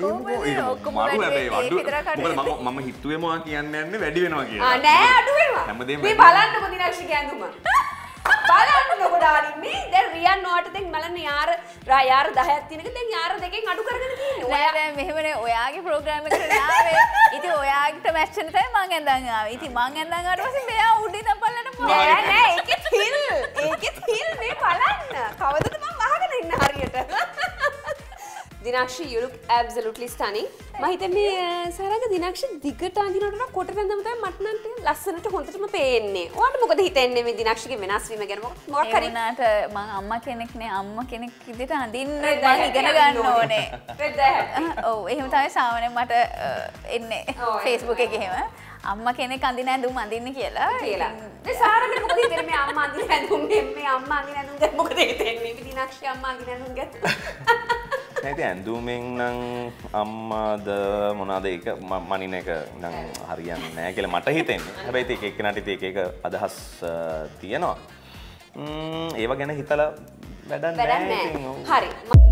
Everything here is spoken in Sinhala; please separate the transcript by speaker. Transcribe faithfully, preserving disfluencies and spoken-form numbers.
Speaker 1: ඔක්කොම
Speaker 2: මාරු
Speaker 1: වැඩි
Speaker 2: හැබැයි
Speaker 1: ඒක විතර
Speaker 2: වඩු මොකද මම මම හිතුවේ මොනවා කියන්නේ යන්නේ වැඩි වෙනවා කියලා.
Speaker 3: ආ නෑ අඩු වෙනවා.
Speaker 2: හැමදේම
Speaker 3: මේ බලන්නකො දිනක්ෂි කැඳුම. බලන්නකො ඩාලින් මේ දැන් රියන් නොවට දැන් බලන්න යාර රා යාර දහයක් තියෙනක දැන් යාර දෙකෙන් අඩු කරගෙන තියෙන්නේ.
Speaker 1: නෑ දැන් මෙහෙමනේ ඔයාගේ ප්‍රෝග්‍රෑම් එකට ආවේ. ඉතින් ඔයාට මැච් වෙන තමයි මං ඇඳන් ආවේ. ඉතින් මං ඇඳන් ආවට පස්සේ මෙයා උඩින් තපල්ලට පොඩි
Speaker 3: නෑ නෑ ඒකෙත් හිල්. ඒකෙත් හිල් මේ බලන්න. කවදද මම අහගෙන ඉන්න හරියට. Dinakshi you look absolutely stunning. මම හිතන්නේ සරංග දිනක්ෂි දිගට අඳිනකොට කොට රැඳම තමයි මට නම් ලස්සනට හොඳටම පේන්නේ. ඔයාලට මොකද හිතෙන්නේ මේ දිනක්ෂිගේ වෙනස් වීම ගැන? මොකක් හරි
Speaker 1: වුණාට මං අම්මා කෙනෙක් නේ අම්මා කෙනෙක් විදිහට අඳින්න මං ඉගෙන ගන්න ඕනේ. ඔව් එහෙම තමයි සාමාන්‍යයෙන් මට එන්නේ Facebook එකේ එහෙම. අම්මා කෙනෙක් අඳින ඇඳුම් අඳින්න කියලා.
Speaker 3: කියලා. මේ සාරංග මොකද හිතන්නේ මේ අම්මා අඳින ඇඳුම් මේ අම්මා අඳින ඇඳුම් ගැන මොකද හිතන්නේ? මේ දිනක්ෂි අම්මා අඳින ඇඳුම් ගැන.
Speaker 2: නැති ඇඳුමෙන් නම් අම්මාද මොනවාද ඒක මනින එක නම් හරියන්නේ නැහැ කියලා මට හිතෙන්නේ. හැබැයි ඒක එක්කෙනාට ඒක එක අදහස් තියෙනවා. ම්ම් ඒව ගැන හිතලා වැඩක් නැහැ.
Speaker 3: හරි.